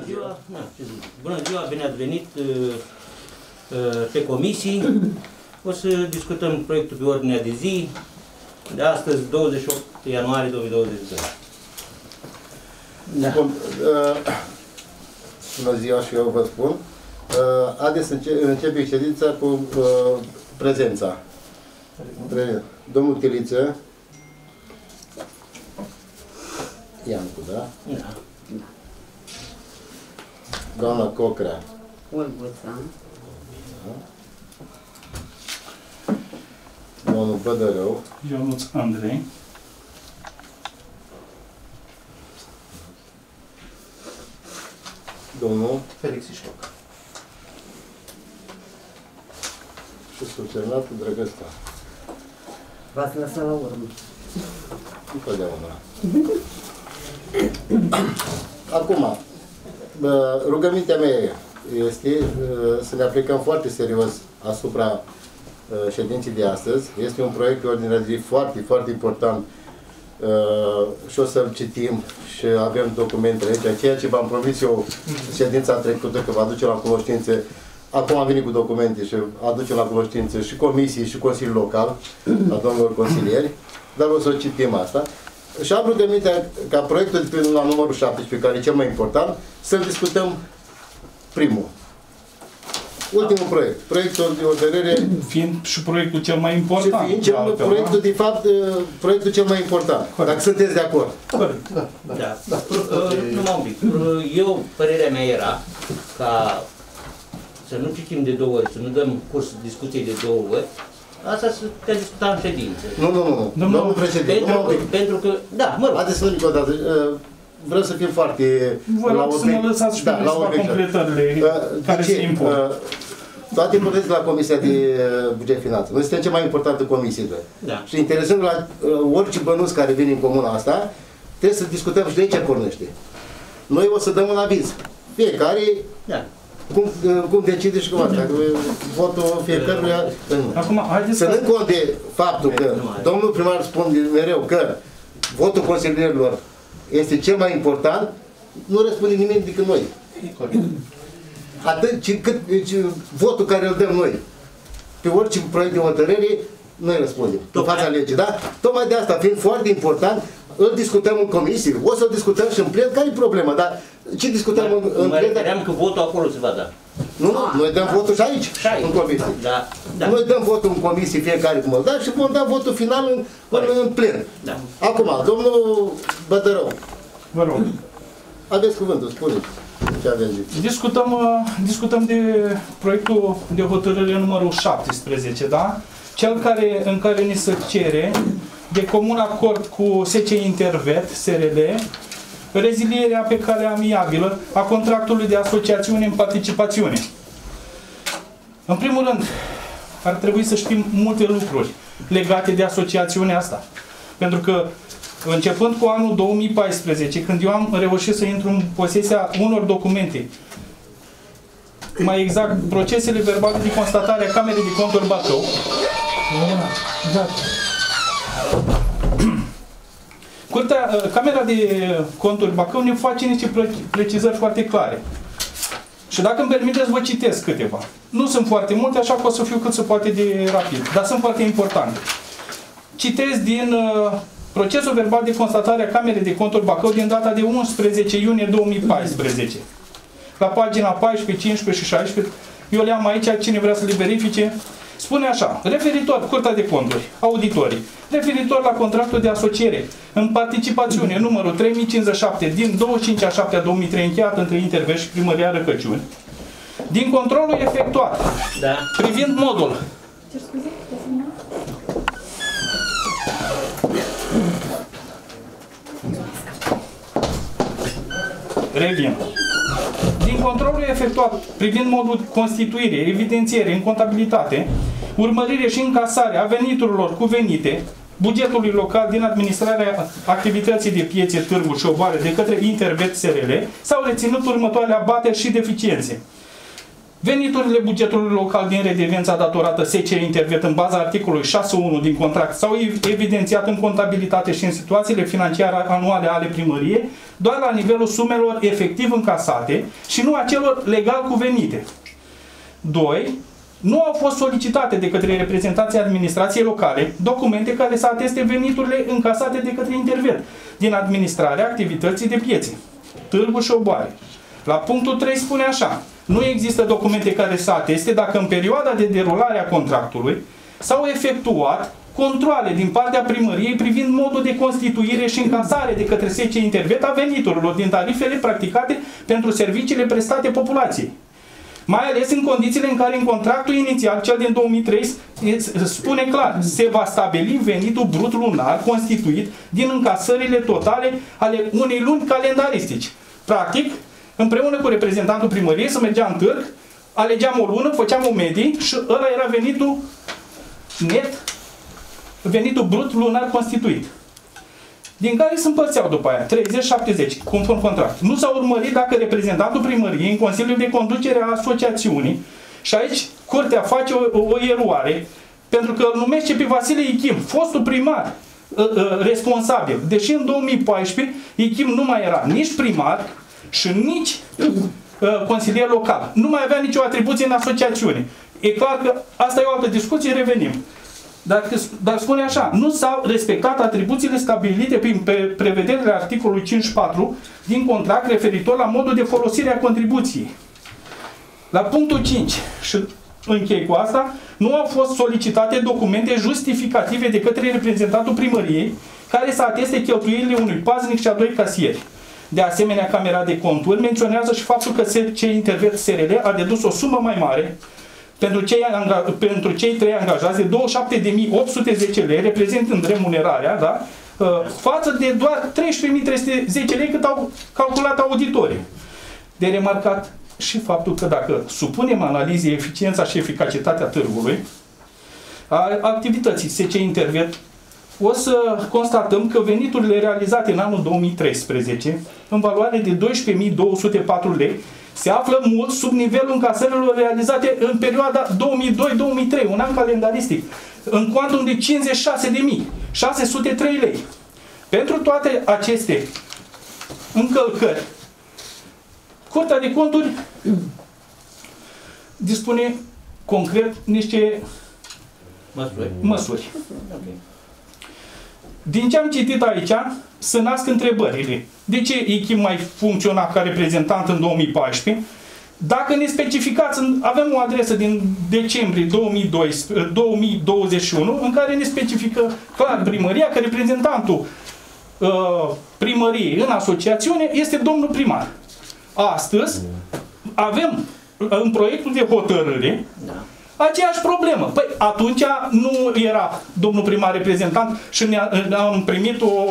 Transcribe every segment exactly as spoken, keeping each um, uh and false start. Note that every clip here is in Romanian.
Bună ziua! Bună ziua, bine ați venit pe comisii. O să discutăm proiectul pe ordinea de zi de astăzi, douăzeci și opt ianuarie două mii douăzeci și doi. Da. Bun, bună ziua și eu vă spun. Haideți să începem ședința cu prezența. Domnul Tiliță, Iancu, da? Da. Doamna Cocrea. Olguța. Da. Domnul Bădărău. Ionuț Andrei. Domnul Felix Ișloc. și subsemnatul Drăgăsta. V-ați lăsat la urmă. Întotdeauna. Acum, rugămintea mea este să ne aplicăm foarte serios asupra ședinței de astăzi. Este un proiect de ordine de zi foarte, foarte important și o să-l citim și avem documentele aici. Ceea ce v-am promis eu ședința trecută, că vă aduce la cunoștință, acum am venit cu documente și aduce la cunoștință și comisii și Consiliul Local, la domnilor consilieri, dar o să citim asta. Și am rugămintea ca proiectul de la numărul șaptesprezece, care e cel mai important, să-l discutăm primul. Ultimul proiect. Proiectul de hotărâre. Fiind și proiectul cel mai important. Și fiind cel, altfel, proiectul, de fapt, proiectul cel mai important. Corect. Dacă sunteți de acord. Corect. Da. Da. Da. Da. Numai un pic. Eu, părerea mea era ca să nu citim de două ori, să nu dăm curs discuției de două ori, asta să te discuta în ședință. Nu, nu, nu. Domnul, Domnul președinte, pentru, nu, că, pentru că, da, mă rog. haideți să nu nici o dată. Vreau să fim foarte... Vă rog să mă lăsați și pe câteva completările care se impun. Toate vorbesc la Comisia de Buget Finanțe. Noi suntem cea mai importantă comisie. Da. Și interesând la orice bănuț care vine în comuna asta, trebuie să discutăm și de aici pornește. Noi o să dăm un aviz. Fiecare... Da. Cum, cum decide și cum asta, votul fiecăruia. Acum, haideți să nu cont de faptul că domnul primar spune mereu că votul consilierilor este cel mai important, nu răspunde nimeni decât noi. Atât ci, cât ci, votul care îl dăm noi pe orice proiect de hotărâre, noi răspundem în fața legii, da? Tocmai de asta, fiind foarte important, îl discutăm în comisie, o să-l discutăm și în plen, care e problema? Dar ce discutăm da, în, în mă plen? refeream că votul acolo se va da. Nu, nu, noi dăm votul și aici, și aici. în comisie. Da, da. Noi dăm votul în comisie fiecare cum îl da și vom da votul final în, în, în plen. Da. Acum, domnul Bădărău. Vă rog. Aveți cuvântul, spuneți ce aveți zis. Discutăm, discutăm de proiectul de hotărâre numărul șaptesprezece, da? Cel care, în care ni se cere de comun acord cu S C Intervet, S R L, rezilierea pe cale amiabilă a contractului de asociațiune în participațiune. În primul rând, ar trebui să știm multe lucruri legate de asociațiunea asta. Pentru că, începând cu anul două mii paisprezece, când eu am reușit să intru în posesia unor documente, mai exact, procesele verbale de constatare a Camerei de Conturi Bacău, da. Curtea, Camera de Conturi Bacău ne face niște precizări foarte clare. Și dacă îmi permiteți, vă citesc câteva. Nu sunt foarte multe, așa că o să fiu cât se poate de rapid, dar sunt foarte importante. Citesc din uh, procesul verbal de constatare a Camerei de Conturi Bacău din data de unsprezece iunie două mii paisprezece. La pagina paisprezece, cincisprezece și șaisprezece, eu le am aici, cine vrea să le verifice. Spune așa, referitor, Curtea de Conturi, auditorii, referitor la contractul de asociere în participațiune numărul trei mii cincizeci și șapte din douăzeci și cinci a șaptea două mii trei încheiat între Intervet și Primăria Răcăciuni, din controlul efectuat, da, privind modul Revin. Din controlul efectuat privind modul constituire, evidențiere în contabilitate, urmărire și încasare a veniturilor cuvenite bugetului local din administrarea activității de piețe, târguri și obare de către Intervet S R L, s-au reținut următoarele abateri și deficiențe. veniturile bugetului local din redevența datorată S C Intervet în baza articolului șase punct unu din contract s-au evidențiat în contabilitate și în situațiile financiare anuale ale primăriei doar la nivelul sumelor efectiv încasate și nu a celor legal cuvenite. doi. Nu au fost solicitate de către reprezentanții administrației locale documente care să ateste veniturile încasate de către Intervet din administrarea activității de piețe, târguri și oboare. La punctul trei spune așa: nu există documente care să ateste dacă în perioada de derulare a contractului s-au efectuat controale din partea primăriei privind modul de constituire și încasare de către S C Intervet a veniturilor din tarifele practicate pentru serviciile prestate populației. Mai ales în condițiile în care în contractul inițial, cel din două mii trei, spune clar, se va stabili venitul brut lunar constituit din încasările totale ale unei luni calendaristici. Practic, împreună cu reprezentantul primăriei, să mergeam în târg, alegeam o lună, făceam o medie și ăla era venitul net, venitul brut lunar constituit. Din care se împărțeau după aia, treizeci șaptezeci, conform contract. Nu s-a urmărit dacă reprezentantul primăriei în Consiliul de Conducere a Asociațiunii, și aici Curtea face o, o eroare, pentru că îl numește pe Vasile Ichim, fostul primar uh, uh, responsabil, deși în două mii paisprezece Ichim nu mai era nici primar și nici uh, consilier local. Nu mai avea nicio atribuție în asociațiune. E clar că asta e o altă discuție, revenim. Dar, dar spune așa, nu s-au respectat atribuțiile stabilite prin prevederile articolului cincizeci și patru din contract referitor la modul de folosire a contribuției. La punctul cinci, și închei cu asta, nu au fost solicitate documente justificative de către reprezentantul primăriei care să ateste cheltuielile unui paznic și a doi casieri. De asemenea, Camera de Conturi menționează și faptul că S C Intervet S R L a dedus o sumă mai mare pentru cei, pentru cei trei angajați de douăzeci și șapte de mii opt sute zece lei, reprezentând remunerarea, da? Față de doar treisprezece mii trei sute zece lei cât au calculat auditorii. De remarcat și faptul că dacă supunem analizei eficiența și eficacitatea târgului, a activității S C Intervet, o să constatăm că veniturile realizate în anul două mii treisprezece, în valoare de doisprezece mii două sute patru lei, se află mult sub nivelul încasărilor realizate în perioada două mii doi două mii trei, un an calendaristic, în cuantum de cincizeci și șase de mii șase sute trei lei. Pentru toate aceste încălcări, Curtea de Conturi dispune concret niște măsuri. măsuri. Din ce am citit aici, se nasc întrebările. De ce Ichim mai funcționa ca reprezentant în două mii paisprezece? Dacă ne specificați, avem o adresă din decembrie două mii douăzeci și unu în care ne specifică clar primăria că reprezentantul uh, primăriei în asociațiune este domnul primar. Astăzi avem în proiectul de hotărâre Da. aceeași problemă. Păi atunci nu era domnul primar reprezentant și ne-am primit o,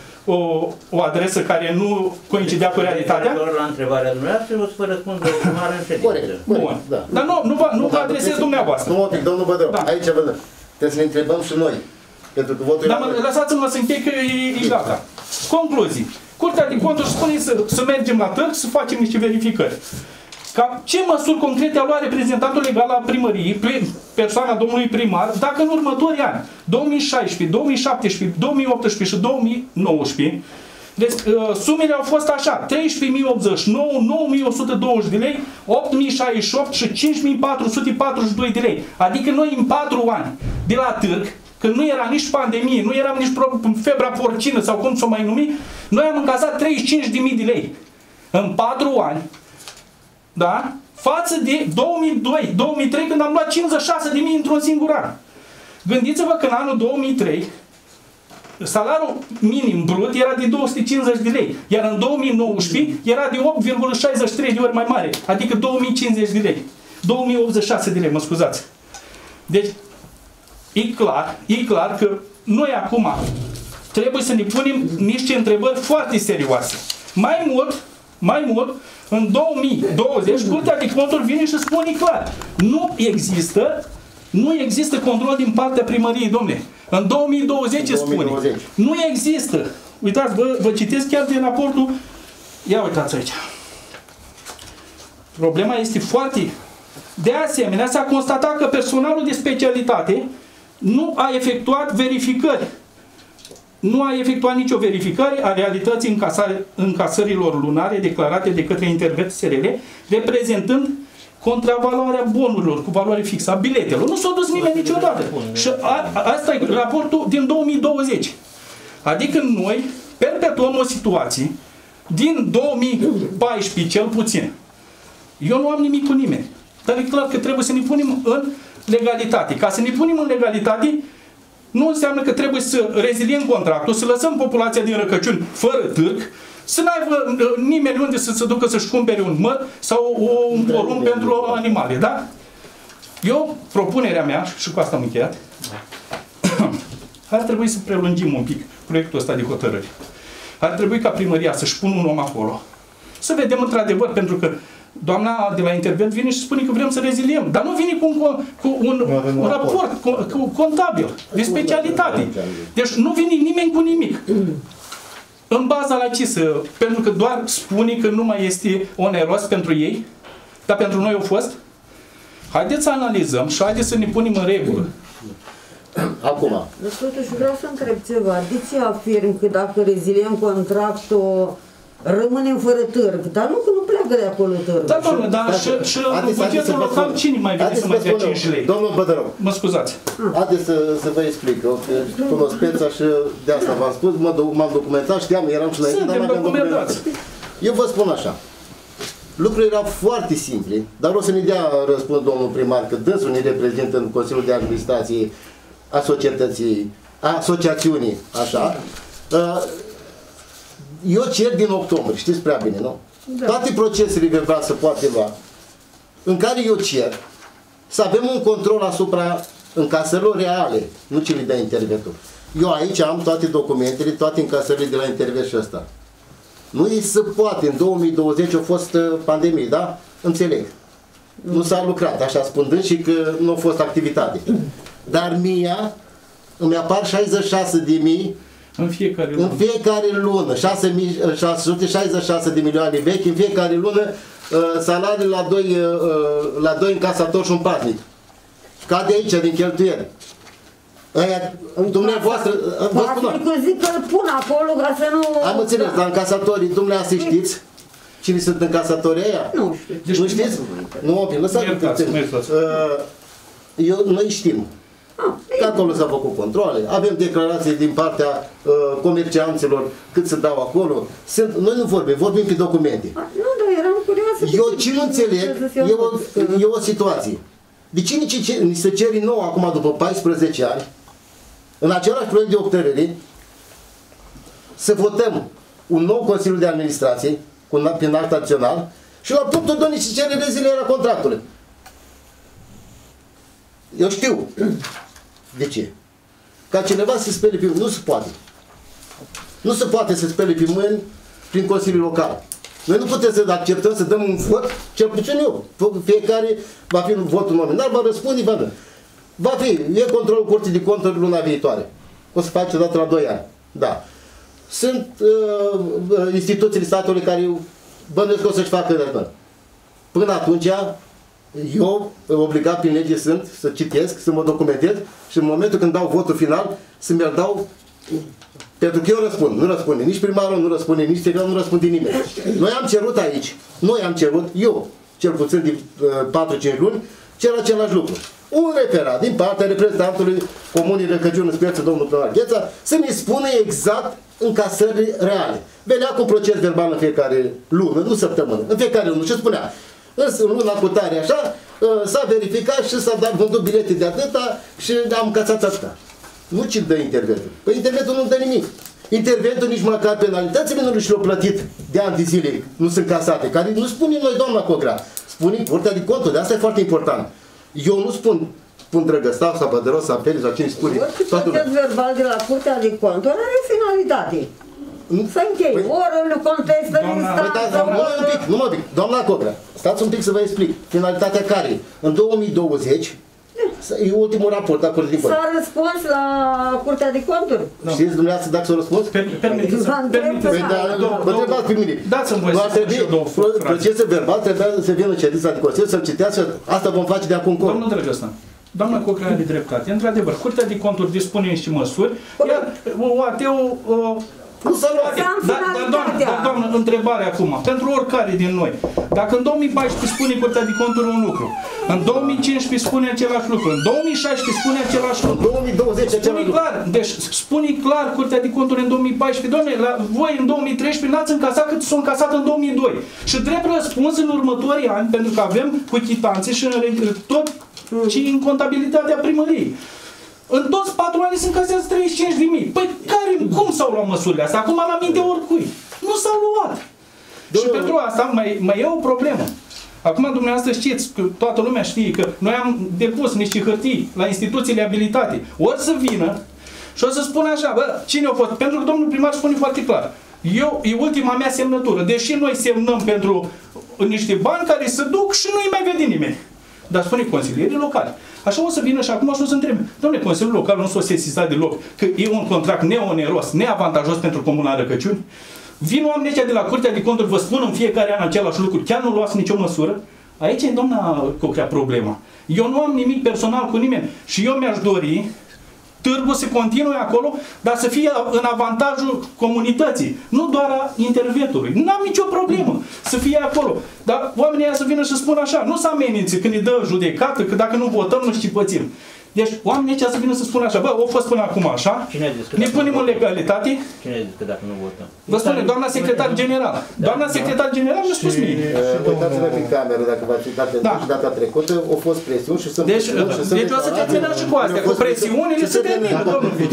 o, o adresă care nu coincidea cu realitatea? La întrebarea dumneavoastră o să vă răspund de primar în ședință. Corect, corect, da. Dar nu, nu vă, nu vă adresez dumneavoastră. Nu, un pic, domnul Bădău, Da. aici vedem. Trebuie să ne întrebăm și noi. Pentru că votul Dar era mă, noi. lăsați-mă să închei că e, e gata. Concluzii. Curtea de Conturi spune să, să mergem la târg, să facem niște verificări. Ca ce măsuri concrete a luat reprezentantul legal al primăriei, persoana domnului primar, dacă în următorii ani, două mii șaisprezece, două mii șaptesprezece, două mii optsprezece și două mii nouăsprezece, deci, sumele au fost așa: treisprezece mii optzeci și nouă, nouă mii o sută douăzeci de lei, opt mii șaizeci și opt și cinci mii patru sute patruzeci și doi de lei. Adică noi în patru ani de la târg, când nu era nici pandemie, nu era nici febra porcină sau cum să o mai numi, noi am încasat treizeci și cinci de mii de lei. În patru ani, da? Față de două mii doi două mii trei, când am luat cincizeci și șase de mii într-un singur an. Gândiți-vă că în anul două mii trei salariul minim brut era de două sute cincizeci de lei, iar în două mii nouăsprezece era de opt virgulă șaizeci și trei de ori mai mare, adică două mii cincizeci de lei. două mii optzeci și șase de lei, mă scuzați. Deci, e clar, e clar că noi acum trebuie să ne punem niște întrebări foarte serioase. Mai mult, mai mult, în două mii douăzeci, Curtea de Conturi vine și spune clar: nu există, nu există control din partea primăriei, domnule. În două mii douăzeci spune, nu există. Uitați, vă, vă citesc chiar din raportul. Ia uitați aici. Problema este foarte, De asemenea, s-a constatat că personalul de specialitate nu a efectuat verificări. Nu a efectuat nicio verificare a realității încasare, încasărilor lunare declarate de către Intervet S R L, reprezentând contravaloarea bonurilor cu valoare fixă, a biletelor. Nu s-a dus nimeni niciodată. Și a, asta e raportul din două mii douăzeci. Adică noi perpetuăm o situație din două mii paisprezece, cel puțin. Eu nu am nimic cu nimeni. Dar e clar că trebuie să ne punem în legalitate. Ca să ne punem în legalitate, nu înseamnă că trebuie să reziliem contractul, să lăsăm populația din Răcăciuni fără târg, să n-aibă nimeni unde să se ducă să-și cumpere un măr sau un porumb pentru animale, da? Eu, propunerea mea, și cu asta am încheiat, ar trebui să prelungim un pic proiectul ăsta de hotărâri. Ar trebui ca primăria să-și pună un om acolo. Să vedem într-adevăr, pentru că doamna de la Intervet vine și spune că vrem să reziliem, dar nu vine cu un, cu un, un raport cu, cu contabil, de specialitate. Deci nu vine nimeni cu nimic. În baza la ce să... Pentru că doar spune că nu mai este oneros pentru ei, dar pentru noi a fost. Haideți să analizăm și haideți să ne punem în regulă. Acum. Dar totuși vreau să întreb ceva. De ce afirm că dacă reziliem contractul, rămânem fără târg? Dar nu că nu pleacă de acolo târg. Da, domnule, dar și, și în bugetul local cine mai vine să mai dea cinci lei? Domnul Bădărău. Mă scuzați. Haideți să, să vă explic. Eu cunosc speța și de asta v-am spus, m-am documentat, știam, eram și înainte, dar Suntem n-aveam documentat. Eu vă spun așa. Lucrurile erau foarte simple, dar o să ne dea răspuns domnul primar, că dânsul ne reprezintă în Consiliul de Administrație a societății, a asociațiunii, așa. Eu cer din octombrie, știți prea bine, nu? Da. Toate procesele verbale se poate lua, în care eu cer să avem un control asupra încasărilor reale, nu cele de interventor. Eu aici am toate documentele, toate încasările de la Intervet și ăsta. Nu se poate, în două mii douăzeci a fost pandemie, da? Înțeleg. Nu s-a lucrat, așa spunând, și că nu a fost activitate. Dar mie îmi apar șaizeci și șase de mii în fiecare lună. În fiecare lună, șase mii șase sute șaizeci și șase de milioane vechi, în fiecare lună salarii la doi, la doi încasatori și un paznic. Cade aici din cheltuieli. Aia, dumneavoastră, vă spun. Că zic că îl pun acolo ca să nu... Am înțeles, dar încasatorii, dumneavoastră știți cine sunt încasatorii aia? Nu știu. Deci, nu știți? Nu, ok, lăsați-mi puțin. Eu, noi știm. Că acolo s-au făcut controle, avem declarații din partea uh, comercianților cât se dau acolo. Sunt, noi nu vorbim, vorbim pe documente. A, nu, dar eram curioasă. Eu ce nu înțeleg, e o, e o situație. De ce ni se cere nou acum după paisprezece ani, în același proiect de hotărâre, să votăm un nou Consiliu de Administrație, cu, prin act național, și la punctul doi ni se cere rezilierea contractului. Eu știu. De ce? Ca cineva să spele pe mâini. Nu se poate. Nu se poate să spele pe mâini prin Consiliul Local. Noi nu putem să acceptăm să dăm un vot, cel puțin eu. Fiecare va fi un vot nominal, va răspunde, va da. Va fi, e controlul Curții de Conturi luna viitoare. O să face odată la doi ani. Da. Sunt uh, instituțiile statului care bănuiesc că o să-și facă război. Până atunci, eu, obligat prin lege sunt să citesc, să mă documentez și în momentul când dau votul final, să mi-l dau, pentru că eu răspund. Nu răspunde nici primarul, nu răspunde nici secretarul, nu răspunde nimeni. Noi am cerut aici, noi am cerut, eu, cel puțin de uh, patru cinci luni, cer același lucru. Un referat din partea reprezentantului Comunii Răcăciuni, în speță, domnul primar Gheța, să ne spună exact încasările reale. Venea cu un proces verbal în fiecare lună, nu săptămână, în fiecare lună și spunea, însă în luna cu tare așa, s-a verificat și s-a dat vândut bilete de atâta și am încasat atâta. Nu ce dă interventul. Păi interventul nu dă nimic. Interventul nici măcar penalitățile nu și le-au plătit de ani de zile, nu sunt casate, care nu spunem noi, doamna Cogrea, spune Curtea de Conturi, de asta e foarte important. Eu nu spun, spun Drăgăstav sau Bădăros sau Peli sau cine spune. Orice proces verbal de la Curtea de Conturi are finalitate. Să închei, păi, oră, contestă, instanță, numai un pic, numai un pic. Doamna Cobrea, stați un pic să vă explic. Finalitatea care? În două mii douăzeci, E ultimul raport la Curtea de Conturi. S-a răspuns la Curtea de Conturi? Știți dumneavoastră dacă s-a răspuns? Permiteți să... Păi, dar mă întrebați pe mine. Dați-mi voie să spun și eu două fraze. Procesul verbal trebuia să vină în ședința de Consiliu, să-l citească, asta vom face de acum încolo. Domnul Drăgăstan, doamna Cocrea are dreptate. Într-adevăr, Curtea de Conturi dispune niște măsuri, iar O A T-ul... Nu s-a luat. Dar, dar, doamnă, dar, doamnă, întrebare acum, pentru oricare din noi. Dacă în două mii paisprezece spune Curtea de Conturi un lucru, în două mii cincisprezece spune același lucru, în două mii șaisprezece spune același lucru. În două mii douăzeci spune același clar, deci spune clar Curtea de Conturi în două mii paisprezece, doamne, la voi în două mii treisprezece n-ați încasat cât s-a încasat în două mii doi. Și drept răspuns în următorii ani, pentru că avem cu chitanțe și în tot și în contabilitatea primăriei. În toți patru ani se încasează treizeci și cinci de mii. Păi care, cum s-au luat măsurile astea? Acum la minte oricui. Nu s-au luat. Domnul... Și pentru asta mai, mai e o problemă. Acum dumneavoastră știți, că toată lumea știe că noi am depus niște hârtii la instituțiile abilitate. Ori să vină și o să spună așa, bă, cine a fost? Pentru că domnul primar spune foarte clar. Eu, e ultima mea semnătură. Deși noi semnăm pentru niște bani care se duc și nu-i mai vede nimeni. Dar spune consilierii locali. Așa o să vină și acum și o să întrebe. Dom'le, Consiliul Local nu s-a sesizat deloc că e un contract neoneros, neavantajos pentru Comuna Răcăciuni. Vin oamenii ăștia de la Curtea de Conturi, vă spun în fiecare an același lucru, chiar nu luați nicio măsură. Aici e, doamna Cocrea, problema. Eu nu am nimic personal cu nimeni și eu mi-aș dori târgul să continue acolo, dar să fie în avantajul comunității, nu doar a intervenului. N-am nicio problemă să fie acolo. Dar oamenii ăia să vină și să spună așa, nu să amenințe când îi dă judecată, că dacă nu votăm, nu știu ce pățim. Deci oamenii ăștia să vină să spună așa, bă, au fost până acum așa, ne punem în legalitate. Cine a zis că dacă nu votăm? Vă spune, doamna secretar general. Doamna secretar general mi-a spus mie. Uitați-vă pe cameră, dacă v-ați uitat pe data trecută, au fost presiuni și sunt Deci, deci o să terminăm și cu astea, cu presiunile să termină, domnul vice.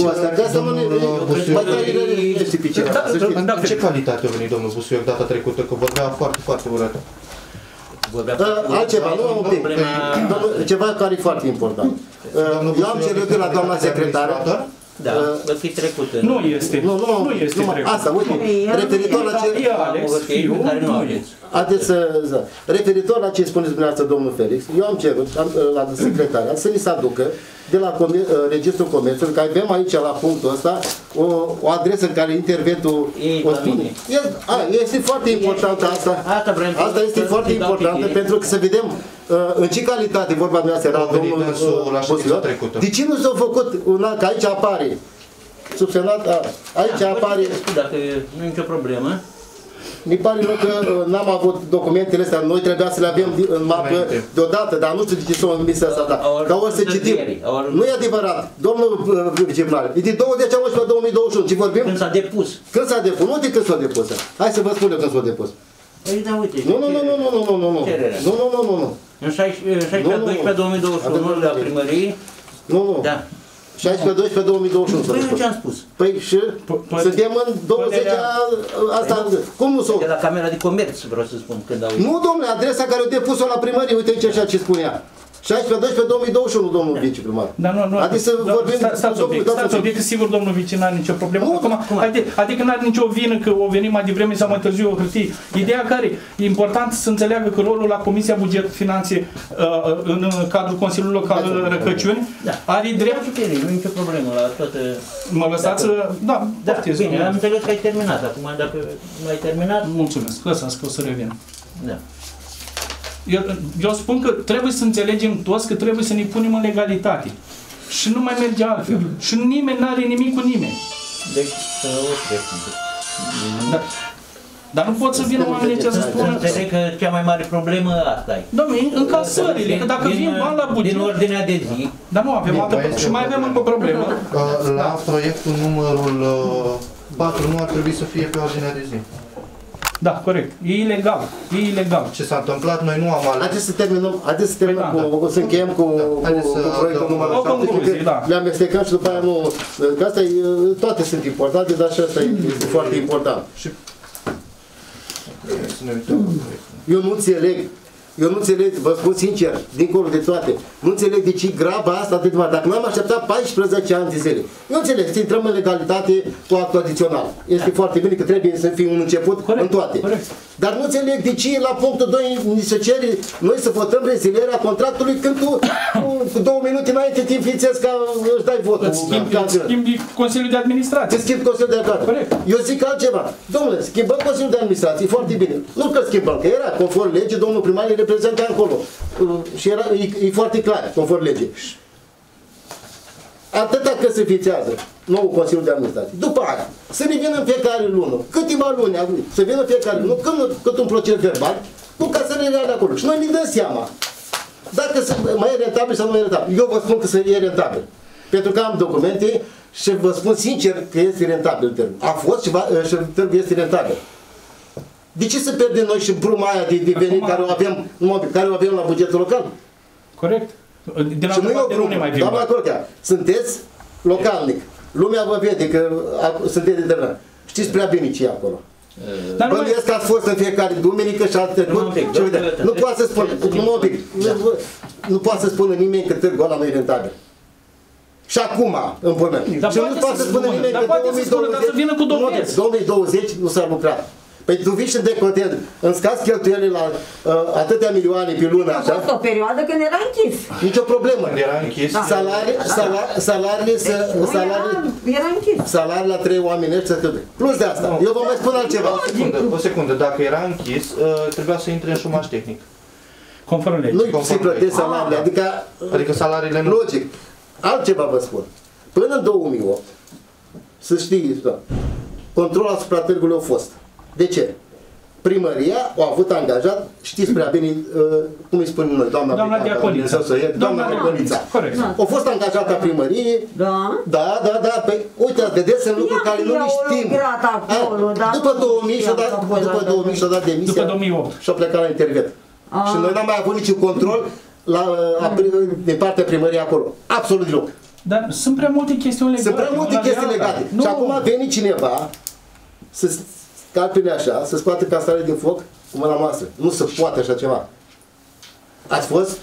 În ce calitate a venit domnul Busuioc data trecută, că vorbea foarte, foarte urât? Altceva, nu un pic. Ceva care e foarte important. Eu am cerut de la doamna secretară. Da, va fi trecută. Nu este. Nu, nu, nu este trecut. Asta, uite, referitor la ce... Haideți să... Referitor la ce spuneți dumneavoastră, domnul Felix, eu am cerut la secretarea să ni se aducă de la Registrul Comerțului, că avem aici, la punctul ăsta, o, o adresă în care interventul o spune. Este foarte importantă asta. Asta este foarte importantă, pentru că să vedem în ce calitate, vorba dumneavoastră, era domnul Busuioc, de ce nu s-a făcut, că aici apare, subsemnat, aici apare... Dacă nu e nicio problemă. Mi pare rău că n-am avut documentele astea, noi trebuia să le avem în mapă deodată, dar nu știu de ce s-au înmis asta, ca o să citim. Nu e adevărat, domnul viceprimar, e de douăzeci a unsprezece două mii douăzeci și unu, ce vorbim? Când s-a depus. Când s-a depus, nu de când s-a depus. Hai să vă spun eu când s-a depus. Păi da, uite. Nu, nu, nu, nu, nu, nu, nu, nu, nu, nu, nu, nu, nu. În șaisprezece doisprezece două mii douăzeci și unu la primărie. Nu, nu. Da. șaisprezece doisprezece două mii douăzeci și unu. Păi ce am spus? Păi și suntem în douăzecea asta, cum nu s-o? De la Camera de Comerț vreau să spun când au... Nu, domnule, adresa care o depus-o la primărie, uite aici așa ce spunea. șaisprezece doisprezece două mii douăzeci și unu, domnul viceprimar. Da, nu, nu. Adică să vorbim... Stați un pic, stați un pic, sigur domnul vice n-are nicio problemă. Adică n-are nicio vină că o venit mai devreme sau mai târziu o hârtie. Ideea care e important să înțeleagă că rolul la Comisia Buget Finanțe în cadrul Consiliului Local Răcăciuni are drept... Nu e nicio problemă la toată... Mă lăsați să... Da, poftiți. Bine, am înțeles că ai terminat. Acum, dacă nu ai terminat... Mulțumesc, lăsați că o să revin. Da. Eu, eu spun că trebuie să înțelegem toți că trebuie să ne punem în legalitate. Și nu mai merge altfel. Și nimeni nu are nimic cu nimeni. Deci, să o da. Dar nu pot să vină oamenii ce să spună... Înțeleg că cea mai mare problemă asta e. Dom'le, încasările, că dacă vin bani la buget... Din ordinea de zi. Dar nu, avem altă... Și mai avem încă o problemă. La proiectul numărul patru nu ar trebui să fie pe ordinea de zi. Da, corect. E ilegal. E ilegal. Ce s-a întâmplat, noi nu am ales. Haideți să terminăm, haideți să terminăm cu, să încheiem cu, cu proiectul numărul șapte, le amestecăm și după aia nu... Că asta e, toate sunt importante, dar și asta este foarte important. Și... Să ne uităm. Eu nu înțeleg Eu nu înțeleg, vă spun sincer, dincolo de toate, nu înțeleg de ce graba asta atât de mare. Dacă n-am așteptat paisprezece ani de zile, eu înțeleg, să intrăm în legalitate cu actul adițional. Este da. foarte bine că trebuie să fie un început corect, în toate. Corect. Dar nu înțeleg de ce la punctul doi ni se cere noi să votăm rezilierea contractului când tu cu două minute înainte te înființezi ca își dai votul. Îți schimbi, îți schimbi Consiliul de Administrație. Îți schimbi Consiliul de Administrație. Corect. Eu zic altceva. Domnule, schimbăm Consiliul de Administrație, foarte bine. Nu că schimbăm, că era conform legii, domnul primar îi reprezenta acolo. Și era, e, e foarte clar, conform legii. Atâta că se fițează nou Consiliul de Administrație. După aia, să ne vină în fiecare lună, câteva luni, să vină în fiecare lună, cât, cât un proces verbal, cu ca să le reale acolo. Și noi ne dăm seama dacă mai e rentabil sau nu e rentabil. Eu vă spun că e rentabil. Pentru că am documente și vă spun sincer că este rentabil târgul. A fost și, va, și târgul este rentabil. De ce să pierdem noi și bruma aia de, de venit care o avem, care o avem la bugetul local? Corect. Din și nu e o brumă, doamna Crotea, sunteți localnic. Lumea vă vede că a, sunteți de termen. Știți prea bine ce e acolo. Dar bănuiesc că ați fost în fiecare duminică și ați trecut. Nu poate să spună, nu poate să spună nimeni că târgul ăla nu e rentabil. Și acum, în pământ. Și nu poate să spună nimeni că două mii douăzeci nu s-a lucrat. Păi tu vii și decontezi, îmi scazi cheltuielile la uh, atâtea milioane pe lună, așa? A fost o perioadă când era închis. Nici o problemă. Când era închis. Da. Salarii, sala, salariile, să, deci, salarii, era, era închis. Salarii la trei oameni să câte. Plus de asta, eu vă mai spun altceva. O secundă, o secundă. Dacă era închis, uh, trebuia să intre în șomaj tehnic. Conform legii. Nu se plătesc salariile, adică, adică salariile nu. Logic. Altceva vă spun. Până în două mii opt, să știi, controlul asupra târgului a fost. De ce? Primăria a avut angajat, știți prea bine, uh, cum îi spunem noi, doamna, doamna Diaconița. Doamna Diaconița. Corect. A fost angajată a primăriei. Da. Da, da, da. Păi, uite, vedeți, sunt lucruri care nu le știm. Acolo, a, după două mii și-a dat, după două mii și-a dat demisia. După două mii opt. Și-a plecat la intervet. Și noi n-am mai avut niciun control la, a, din partea primăriei acolo. Absolut deloc. Dar sunt prea multe chestiuni legate. Sunt prea multe chestii legate. Nu. Și acum a venit cineva să scalpele așa, să scoată casare din foc cu mâna noastră. Nu se poate așa ceva. Ați fost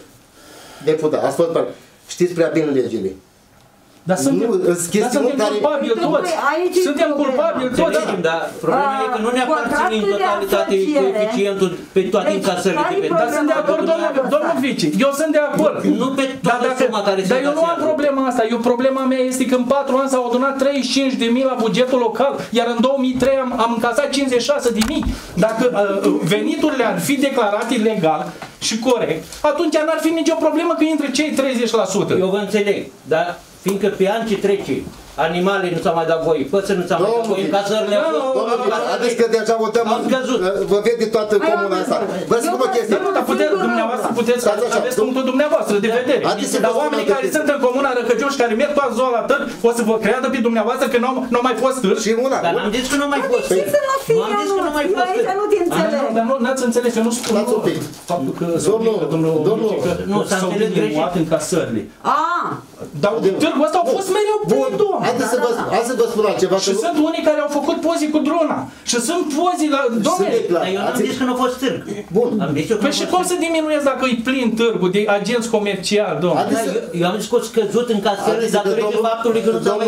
deputat, ați fost... Știți prea bine legile. Dar suntem, nu, dar suntem care... culpabili toți. Suntem culpabili toți. Dar problema e că nu ne aparține în totalitate coeficientul pe toate încasările. Dar sunt de acord, domnul Vici. Eu sunt de acord. Nu pe toată suma care se Dar eu nu am problema asta. Eu, problema mea este că în patru ani s-au adunat treizeci și cinci de mii la bugetul local, iar în două mii trei am, am încasat cincizeci și șase de mii. Dacă uh, veniturile ar fi declarate legal și corect, atunci n-ar fi nicio problemă că intre cei treizeci la sută. Eu vă înțeleg, dar fiindcă pe ani ce trece, animalele nu s-au mai dat voi, păsări nu s-au mai dat voi, încasările au fost... Haideți că deja votăm, vă vede toată comuna asta. Vă spun o chestie. Nu, dar puteți, dumneavoastră puteți, aveți punctul dumneavoastră de vedere. Dar oamenii care sunt în comuna Răcăciun și care merg toată ziua la târg, o să vă creadă pe dumneavoastră că nu au mai fost târg. Și una. Dar n-am zis că nu mai fost târg. Nu am zis că nu mai fost târg. Nu te înțeleg. Dar nu ați înțeles, eu nu spun faptul că domnul nu s-a înțeles greșit încasările. Ah! Dar târgul ăsta au fost mereu plin, domnule. Haideți să vă spun altceva. Și sunt unii care au făcut pozii cu drona. Și sunt pozii la... Dom'le, dar eu n-am zis că nu a fost târg. Bun. Păi și cum să diminuezi dacă e plin târgul de agenți comerciali, domnule? Eu am zis că a scăzut încasările datorită faptului că nu s-a mai...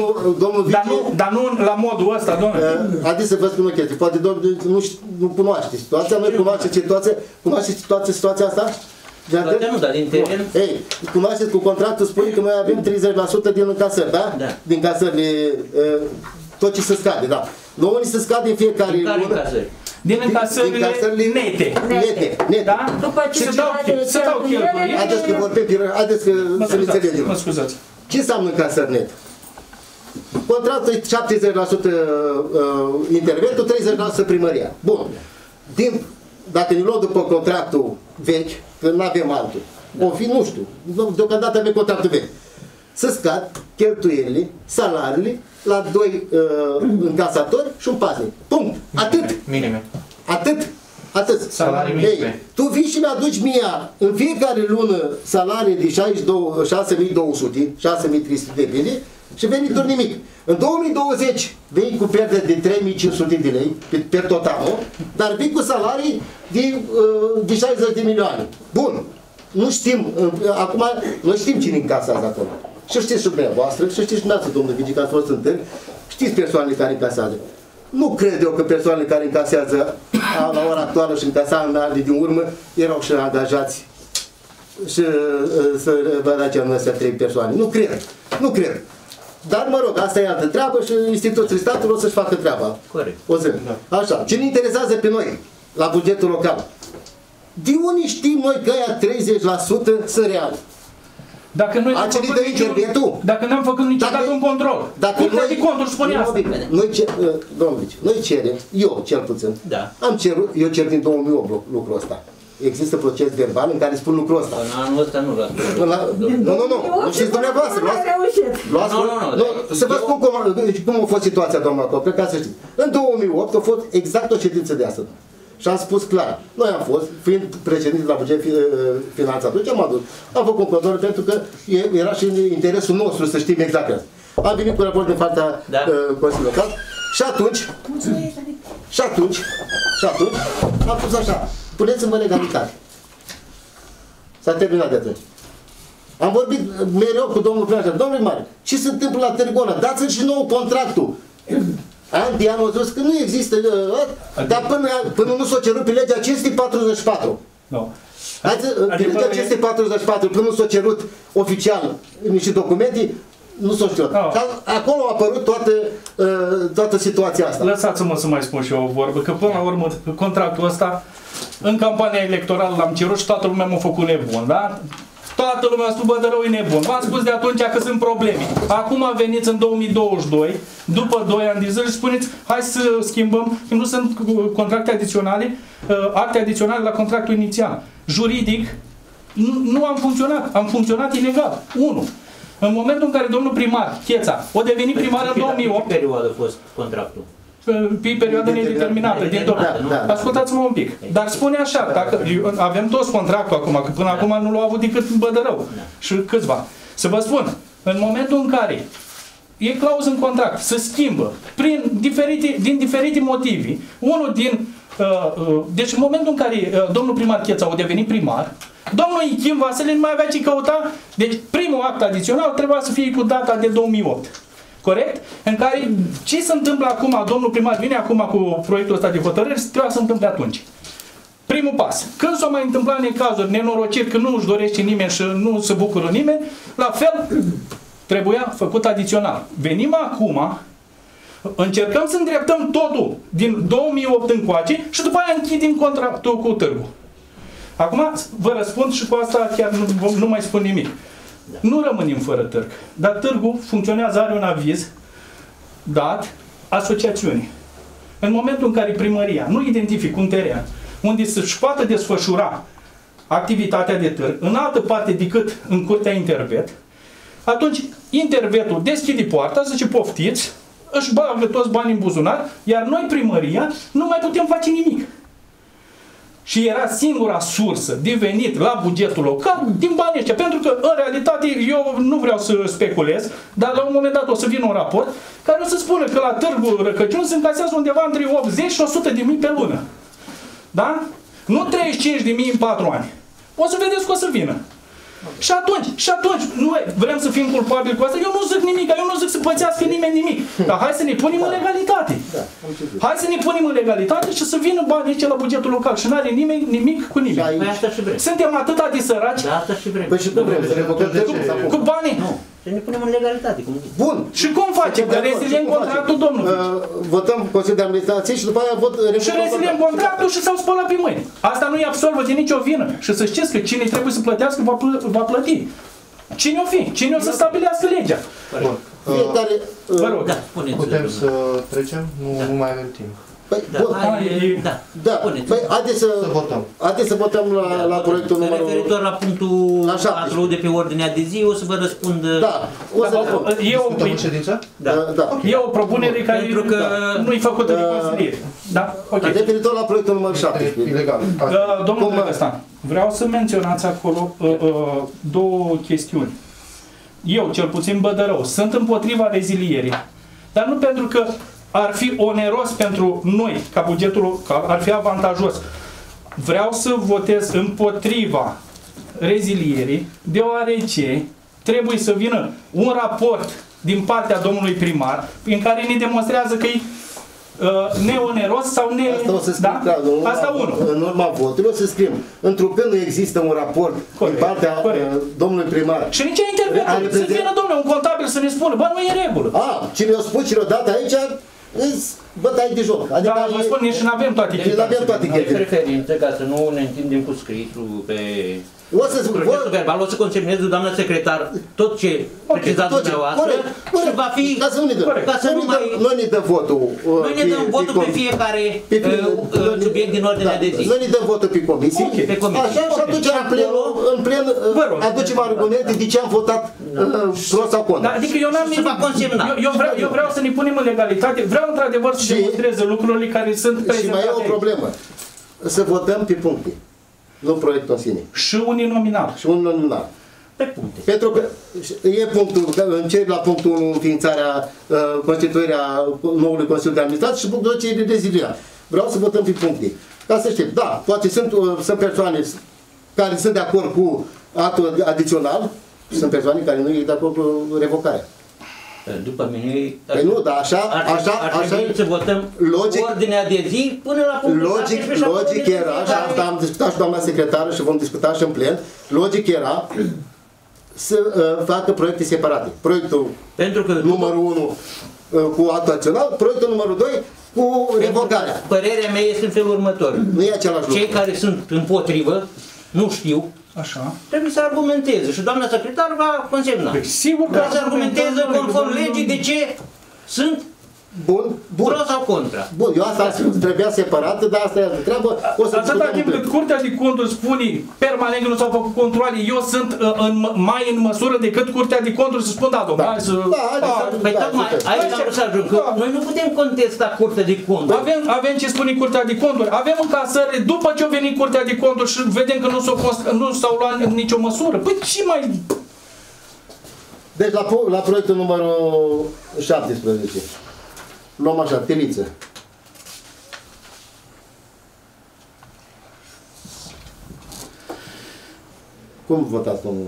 Dar nu la modul ăsta, domnule. Haideți să vă spun o chestie. Poate domnul nu cunoaște situația. Noi cunoaște situația. Cunoaște situația asta? Poate nu, dar din teren... Ei, cunoașteți cu contractul, spune că noi avem treizeci la sută din încasări, da? Da. Din încasările, tot ce se scade, da. Nouă ni se scade în fiecare din care lună. Încasări? Din încasările nete. Nete, nete. Da? După ce se dau, se dau cheltuieli. Haideți că vorbim, haideți că să ne înțelegem. Mă scuzați. Ce înseamnă încasări net? Contractul e șaptezeci la sută uh, interventul, treizeci la sută primăria. Bun. Din, dacă ne luăm după contractul vechi, că nu avem altul. O fi, nu știu, deocamdată avem contractul vechi. Să scad cheltuielile, salariile la doi uh, încasatori și un pasnic. Punct. Atât. Minime. Atât. Atât. Salarii minime. Tu vii și mi-aduci mie în fiecare lună salarii de șase mii două sute, șase mii trei sute de bine, și venituri nimic. În două mii douăzeci vei cu pierdere de trei mii cinci sute de lei pe, pe total, nu? Dar vii cu salarii de, de șaizeci de milioane. Bun. Nu știm, acum noi știm cine încasează acolo. Și știți și dumneavoastră, și știți și dumneavoastră, domnul Vici, că ați fost în târg, știți persoanele care încasează. Nu cred eu că persoanele care încasează la ora actuală și încasa în anii din urmă erau și angajați și să vă dați astea trei persoane. Nu cred. Nu cred. Dar mă rog, asta e altă treabă și instituțiile statului o să-și facă treaba. Corect. O să. Așa. Ce ne interesează pe noi la bugetul local? De unde știm noi că aia treizeci la sută sunt reali? Dacă noi n-am făcut, niciun, dacă n-am făcut niciodată dacă, un control. Dacă Curtea noi, de conturi spune asta. Noi, cer, domnul Vici, noi cerem, eu cel puțin, da. am cerut, eu cer din două mii opt lucrul ăsta. Există proces verbal în care spun lucrul ăsta. În anul ăsta nu l-ați spus. Nu, nu, nu, nu știți dumneavoastră. Luați, nu, nu, nu. Să vă spun cum, cum a fost situația, doamna Copre, ca să știți. În două mii opt a fost exact o ședință de astăzi. Și am spus clar, noi am fost, fiind președinte la buget finanțat, atunci am adus, am făcut un control pentru că era și în interesul nostru să știm exact asta. Am venit cu raport din partea da. uh, Consiliului Local și atunci, și atunci, și atunci, am spus așa, puneți-mă legalitate. S-a terminat de atunci. Am vorbit mereu cu domnul primar, domnule Mare, ce se întâmplă la Târgona? Dați-mi și nou contractul. An de an au zis că nu există, uh, dar până, până nu s-o cerut pe legea cinci sute patruzeci și patru. No. Pe legea cinci sute patruzeci și patru, până nu s-o cerut oficial niște documente, nu s-o știut. No. Acolo a apărut toată, uh, toată situația asta. Lăsați-mă să mai spun și eu o vorbă, că până la urmă contractul ăsta, în campania electorală l-am cerut și toată lumea m-a făcut nebun, da? Toată lumea a spus, bă, de rău e nebun. V-am spus de atunci că sunt probleme. Acum veniți în două mii douăzeci și doi, după doi ani de zile și spuneți, hai să schimbăm, că nu sunt contracte adiționale, acte adiționale la contractul inițial. Juridic, nu am funcționat. Am funcționat ilegal. unu. În momentul în care domnul primar, Cheța, o deveni primar în două mii opt. Ce perioadă a fost contractul? Pe perioadă nedeterminată. Da, da. Ascultați-mă un pic. Dar spune așa, dacă avem toți contractul acum, că până da. acum nu l-au avut decât Bădărău da. și câțiva. Să vă spun, în momentul în care e clauză în contract, se schimbă prin diferite, din diferite motive, unul din uh, uh, deci în momentul în care uh, domnul primar Cheța a devenit primar, domnul Ichim Vasile nu mai avea ce căuta, deci primul act adițional trebuia să fie cu data de două mii opt. Corect? În care ce se întâmplă acum, domnul primar vine acum cu proiectul ăsta de hotărâri, trebuia să se întâmple atunci. Primul pas. Când s-au mai întâmplat necazuri, nenorociri, că nu își dorește nimeni și nu se bucură nimeni, la fel trebuia făcut adițional. Venim acum, încercăm să îndreptăm totul din două mii opt încoace și după aia închidem contractul cu târgul. Acum vă răspund și cu asta chiar nu, nu mai spun nimic. Da. Nu rămânem fără târg, dar târgul funcționează, are un aviz dat asociațiunii. În momentul în care primăria nu identifică un teren unde să-și poată desfășura activitatea de târg în altă parte decât în curtea Intervet, atunci Intervetul deschide poarta, zice poftiți, își bagă toți banii în buzunar, iar noi primăria nu mai putem face nimic. Și era singura sursă de venit la bugetul local din banii ăștia. Pentru că, în realitate, eu nu vreau să speculez, dar la un moment dat o să vină un raport care o să spună că la Târgul Răcăciun se încasează undeva între optzeci și o sută de mii pe lună. Da? Nu treizeci și cinci de mii în patru ani. O să vedeți că o să vină. Și atunci, și atunci, noi vrem să fim culpabili cu asta? Eu nu zic nimic, eu nu zic să pățească nimeni nimic. Dar hai să ne punem da. în legalitate. Da, hai să ne punem în legalitate și să vină banii aici la bugetul local. Și n-are nimeni nimic cu nimeni. Păi asta și vrem. Suntem atâta de săraci. Da, asta și vrem. Păi și cum vrem? Să ne cu, cu banii. Nu. Să ne punem în legalitate. Cum Bun. Și cum facem? Reziliem contractul, domnul? Uh, votăm Consiliul de Administrație și după aia vot... Și reziliem contractul și s-au spălat pe mâini. Asta nu-i absolvă de nicio vină. Și să știți că cine trebuie să plătească va, pl va plăti. Cine o fi? Cine o să stabilească legea? Bun. Fiecare... Uh, Vă rog. Da, spuneți. Putem să trecem? Nu, da. nu mai avem timp. Păi, da, bun. hai, da. Da. Păi, haideți să, să votăm. Haideți să votăm la, da, la proiectul numărul... Referitor la punctul patru de pe ordinea de zi, o să vă răspund... Da, o să da, e o ședință? Da. Da. E o propunere care pentru că da. nu-i făcută de consiliere. Da? Ok. Referitor la proiectul numărul șapte. Ilegal. Uh, domnul Drăgăstan, vreau să menționați acolo uh, uh, două chestiuni. eu cel puțin Bădărău, sunt împotriva rezilierii. Dar nu pentru că ar fi oneros pentru noi, ca bugetul, ca ar fi avantajos. Vreau să votez împotriva rezilierii, deoarece trebuie să vină un raport din partea domnului primar, în care ne demonstrează că e uh, neoneros sau ne... Asta o să scriem, da? în urma, Asta unul. în urma votului o să scriem. Întrucât nu există un raport Corect, din partea corect. uh, domnului primar. Și nici intervenție. Să vină, domnule, un contabil să ne spună, bă, nu e în regulă. A, cine o spus, cine o dat aici, îți bătai de joc. Adică Da, vă spun, nici nu avem toate deci nu avem toate Noi chestiile. preferință, ca să nu ne întindem cu scrisul pe O să spun, procesul verbal, o să consemneze doamna secretar tot ce precizați tot ce- dumneavoastră corect, corect. și va fi... Ca să nu ne dă. Ca să Noi nu ne dă- mai... Noi ne dă votul. uh, Noi ne dăm votul pe fiecare pe fie- uh, uh, subiect din ordinea da, de zi. Noi ne dăm votul pe comisii. Ok, pe comisii. Așa, și Ok. atunci în plen, în plen uh, Vă rog. aducem argumente de ce am votat uh, pro sau contra. Da, adică eu n-am Și se va consemna. Eu, eu, vreau, eu vreau să ne punem în legalitate, vreau într-adevăr să Și- demonstreze lucrurile care sunt Și prezentate mai e o aici. problemă. Să votăm pe puncte. Nu proiectul în sine. Și uninominal. Și un nominal. Pe puncte. Pentru că e punctul, încep la punctul unu, înființarea, uh, constituirea noului Consiliu de Administrație și punctul doi, ce e de reziliat. Vreau să votăm pe puncte. Ca să știm, da, poate sunt, uh, sunt persoane care sunt de acord cu actul adițional, sunt persoane care nu e de acord cu revocarea. După mine... Păi nu, dar așa, ar, trebui- așa, ar așa trebui să votăm logic- ordinea de zi până la punctul Logic, paisprezece și apoi logic de era, și fiecare- asta am discutat și doamna secretară și vom discuta și în plen, logic era să uh, facă proiecte separate. Proiectul Pentru că numărul unu uh, cu actul adițional, proiectul numărul doi cu revocarea. părerea mea este în felul următor. Nu e același lucru. Cei care sunt împotrivă, nu știu, Așa. trebuie să argumenteze și doamna secretar va consemna. Păi, sigur că Trebuie să argumenteze argumentăm, conform domnule, legii de ce sunt Bun, bun. pro sau contra. Bun, eu asta trebuia separată, dar asta e altă treabă. O să Atâta discutăm timp în cât plen. Curtea de Conturi spune permanent că nu s-au făcut controale, eu sunt uh, în, mai în măsură decât Curtea de Conturi să spun, da, domnule, Da. hai să... Da, haideți să- Păi Da, tocmai super. aici am vrut să ajung, că Da. noi nu putem contesta Curtea de Conturi. Avem, avem ce spune Curtea de Conturi, avem încasări după ce a venit Curtea de Conturi și vedem că nu s-au, const- nu s-au luat nicio măsură. Păi ce mai... Deci la, pu- la proiectul numărul șaptesprezece. Luăm așa, teliță. Cum votați, domnul?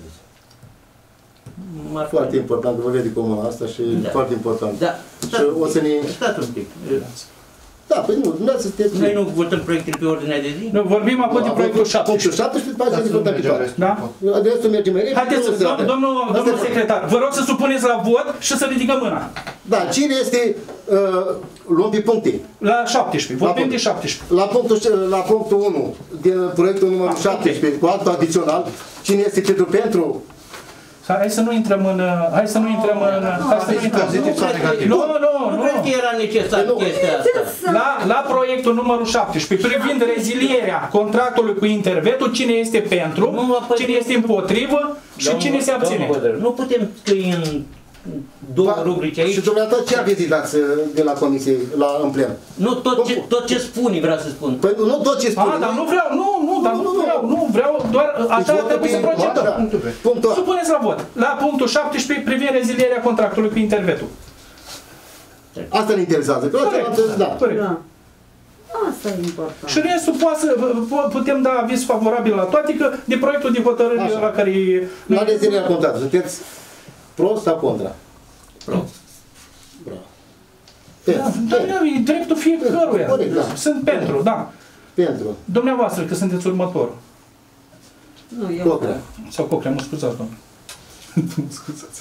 M-ar Foarte important, vă vede comuna asta și Da. foarte important. Da. Și o să ne... Stați un pic. Da, păi nu, dumneavoastră sunteți... Noi nu votăm proiectele pe ordinea de zi? Nu, vorbim acum de proiectul Punctul șaptesprezece. șaptesprezece, pagina de contabilitate. Da? Restul merge mai repede. Haideți, nu să, se dom- vede. domnul, Asta domnul e- secretar, vă rog să supuneți la vot și să ridicăm mâna. Da, cine este... Uh, luăm pe puncte. La șaptesprezece, La vorbim punct. de șaptesprezece. La punctul, la punctul unu, din proiectul numărul Ah, șaptesprezece, cu actul adițional, cine este pentru pentru? Hai să nu intrăm în... Hai să nu intrăm în... Hai să nu intrăm. pozitiv sau negativ? Nu, nu, Nu nu. cred că era necesar Nu. chestia asta. La, la proiectul numărul șaptesprezece, privind rezilierea contractului cu Intervetul, cine este pentru, Nu, apoi- cine este împotrivă și Domnul- cine se abține. domnul Bădăr, Nu putem scrie în două rubrici aici. Și dumneavoastră ce aveți dat de la comisie la, în plen? Nu, tot ce, tot ce spune, vreau să spun. Păi nu tot ce spune. A, dar nu vreau, nu, nu, dar nu vreau, nu vreau, doar așa Deci trebuie să votul pe- procedăm. așa, Punctul B. Punctul A. Supuneți la vot. La punctul șaptesprezece, privind rezilierea contractului cu Intervetul. Asta ne interesează. Că Corect. asta, da. Corect. Da. Asta e important. Și restul poate să, po- putem da aviz favorabil la toate, că de proiectul de hotărâri Așa. la care... La rezilierea contractului, sunteți pro sau contra? Pro. Bravo. Da, Pentru. dar nu, e dreptul fiecăruia. Corect, da. Sunt pentru, da. Pentru. Dumneavoastră, că sunteți următor. Nu, eu... Contra. Sau Cocrea, mă scuzați, domnule. Mă scuzați.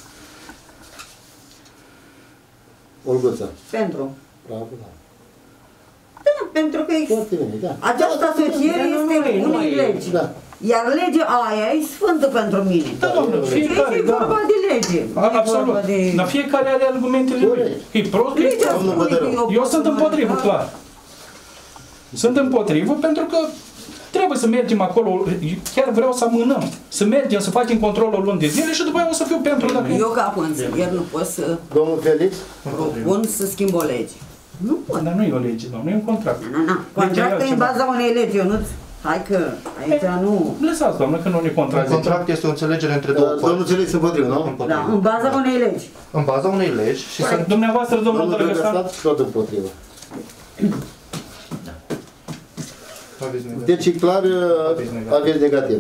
Olguța. Pentru. Bravo, da. Da, pentru că ex- Foarte bine, da. această asociere Nu, nu, este nu, nu, unii nu, legi. Da. Iar legea aia e sfântă pentru mine. Da, domnule, Deci fiecare, e da. vorba de lege. A, Nu e absolut. vorba de... Dar fiecare are argumentele lui. Corect. E prost, e Legea prost. Domnul spune că Bădărău. eu Eu pot sunt să împotrivă, mă- clar. Sunt împotrivă pentru că trebuie să mergem acolo, chiar vreau să amânăm, să mergem, să facem controlul luni de zile și după aia o să fiu pentru dacă... Eu ca consilier nu pot să Domnul Felix? propun să schimb o lege. Nu pot. Dar nu e o lege, domnule, e un contract. Nu, nu. Contractul e în altceva. baza unei legi, eu nu Hai că aici nu... Lăsați, doamnă, că nu ne Un contrazice. contract este o înțelegere între două Domnul părți. Țelic se împotrivă, nu? Da, în baza unei legi. În baza unei legi și să... Dumneavoastră, domnul Domnul Drăgăstan, Drăgăstan tot împotrivă. Aveți nevoie. Deci e clar, aveți negativ.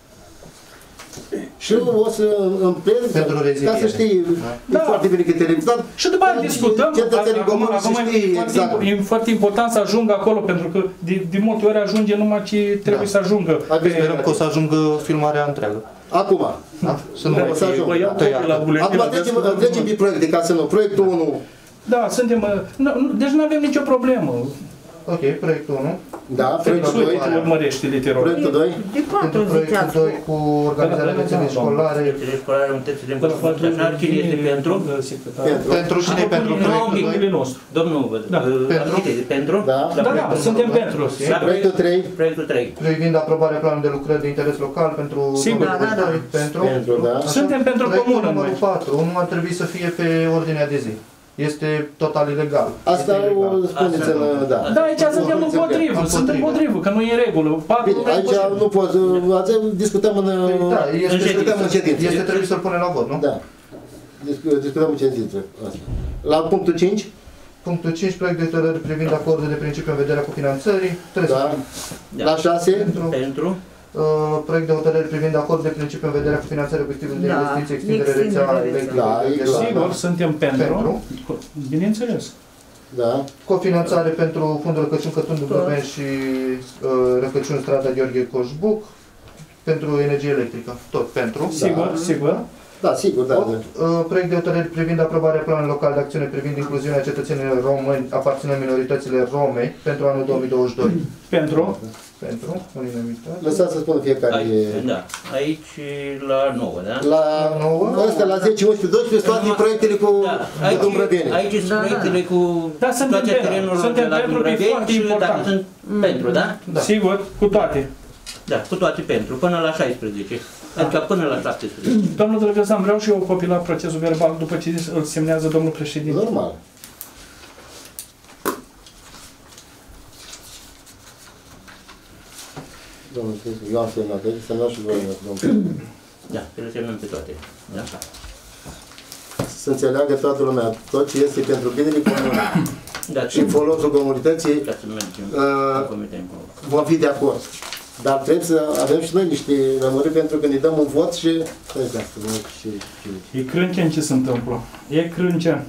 Și o să în plen, Pentru ca reziliere. să știi, Da. e foarte bine că te dar și după aia discutăm, cetățenii acum, comuni acum să e, știi foarte, exact. e foarte important să ajungă acolo, pentru că de, de multe ori ajunge numai ce trebuie Da. să ajungă. Aveți Sperăm că o să ajungă filmarea întreagă. Acum, Da? Să nu Da, mai o să ajung. vă iau tăiat. copii la buletin, acum aveți trecem, cuvântul. trecem pe proiecte, ca să nu. Proiectul unu, Da, suntem... uh, Nu, nu, deci nu avem nicio problemă. Ok, proiectul unu. da, proiectul doi, Suite, urmărește-le, te rog. proiectul doi, De patru Pentru proiectul ziceați. doi cu organizarea rețelei școlare. Rețele școlare, unitățile de învățământ, așa, cine este pentru? Secretar. pentru, Pentru cine pentru proiectul doi? Proiectul nostru. Domnul, Da. uh, Pentru? Admite, pentru? Da. Da, da, suntem pentru. La proiectul trei, Proiectul trei. Privind aprobarea planului de lucrări de interes local pentru Sigur. proiectul Da, da, da. doi, pentru. pentru, da. Așa? Suntem pentru Proiectul comună numărul noi. patru. Nu ar trebui să fie pe ordinea de zi. Este total ilegal. Asta Este ilegal. o spuneți în, da. Da, aici suntem împotrivă, suntem împotrivă, că nu e în regulă. Patru Bine, aici nu pot, azi discutăm în, Da, este, discutăm în ședință. este trebuie să-l punem la vot, nu? Da. Discu- Discutăm în ședință. Asta. La punctul cinci, Punctul cinci, proiect de hotărâri privind acordul de principiu în vederea cofinanțării. Trebuie da. să La șase, pentru Pentru? uh, proiect de hotărâri privind acordul de principiu în vederea cofinanțării obiectivului de Da, investiții, extindere extindere rețea rețea. electrică. Da, de e gaz. clar. Sigur, suntem pentru. Pentru. Bineînțeles. da. Cofinanțare pentru fundul Răcăciun Cătun Dubroveni și uh, Răcăciun Strada Gheorghe Coșbuc. Pentru energie electrică. Tot pentru. Sigur, sigur. Da, sigur, da. opt. Uh, proiect de hotărâri privind aprobarea planului local de acțiune privind incluziunea cetățenilor români aparținând minoritățile rome pentru anul două mii douăzeci și doi. Pentru. Pentru unanimitate. Lăsați să spun fiecare. Aici, da. Aici la nouă, da? La nouă. ăsta, la zece, unsprezece, doisprezece, toate Numai- proiectele cu Da, cu aici, Dumbrăveni. aici sunt Da, da. proiectele cu Da, suntem toate pentru. terenurile Suntem de la pentru, că e Dumbrăveni foarte și important. dacă sunt pentru, da? Da. Sigur, cu toate. Da, cu toate pentru, până la șaisprezece. Adică până la șaptesprezece. Domnul Drăgăstan, vreau și eu o copie la procesul verbal după ce îl semnează domnul președinte. Normal. Domnul Sfântul, eu am semnat, deci semnat și voi, domnul. Da, le semnăm pe toate. Da? Să înțeleagă toată lumea, tot ce este pentru binele comun Da, și în folosul comunității, ca să mergem Uh, la comitem. vom fi de acord. Dar trebuie să avem și noi niște lămuriri pentru că ne dăm un vot și... Stai, stai, stai, și, și... E crâncen ce se întâmplă. E crâncen.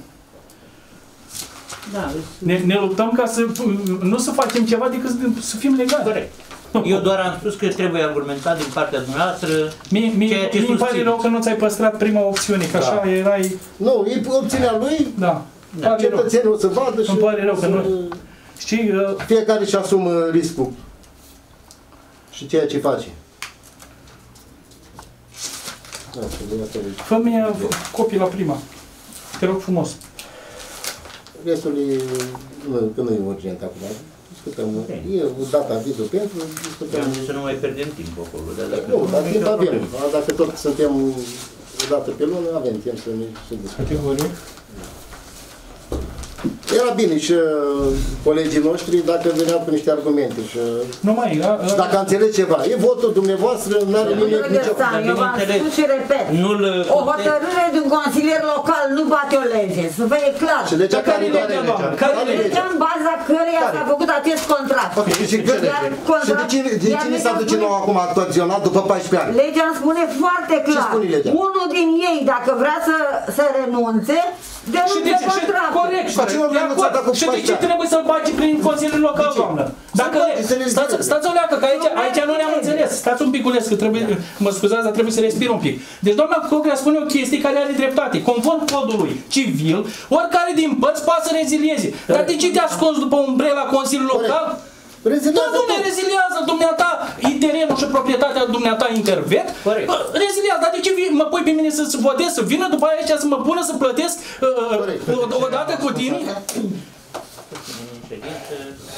Da, Ne, ne luptăm ca să nu să facem ceva decât să- să fim legali. corect. Eu doar am spus că trebuie argumentat din partea dumneavoastră. Mie, mie, Ceea ce mie îmi pare susțin. rău că nu ți-ai păstrat prima opțiune, că Da. așa erai... Nu, e opțiunea lui, Da. Pare rău. cetățenii o să vadă și... Îmi pare rău că să- nu- Știi, uh, Fiecare își asumă riscul și ceea ce face. Asta, de asta e. fă-mi uh, copii la prima. Te rog frumos. Restul e, nu, că nu e urgent acum. Discutăm. Ok. E o dată avizul pentru, discutăm. Eu am zis să nu mai pierdem timp acolo. Dar dacă Nu, dar e timp nicio avem. problemă. Dacă tot suntem o dată pe lună, avem timp să ne să discutăm. Categorie. Era bine și uh, colegii noștri dacă veneau cu niște argumente și uh, Nu mai, a, a, dacă înțeleg ceva. E votul dumneavoastră, nu are nimic nicio... Drăgăstan, eu v-am spus și repet. Nu-l... O hotărâre de un consilier local nu bate o lege, să fie clar. Și legea Dar care care e legea, doare doamnă? legea? Care Care e e Legea legea? în baza căreia s-a făcut acest contract. Ok, și, și, Iar și de contract- cine, de iar cine legea s-a duce spune- nou acum actualizat după paisprezece ani? Legea îmi spune foarte clar. spune legea? Unul din ei, dacă vrea să, să renunțe, și denunță de ce? Și, contractul. corect, Dar cine de a renunțat acord. acum Și de paisprezece ce ani? trebuie să-l bagi prin Consiliul Local, doamnă? Dacă bage, să le stați, zile. stați o leacă, că aici, aici nu ne-am înțeles. Stați un piculeț, că trebuie, mă scuzați, dar trebuie să respir un pic. Deci doamna Cocrea spune o chestie care are dreptate. Conform codului civil, oricare din părți poate să rezilieze. Dar de ce te ascunzi după umbrela Consiliului Local? Da, Reziliază nu ne tot. reziliază, dumneata, e terenul și proprietatea dumneata intervet. Corect. Bă, reziliază, dar de ce vii, mă pui pe mine să votez, să vină după aia aici să mă pună să plătesc uh, Corect. o- odată cu tine? Ședință.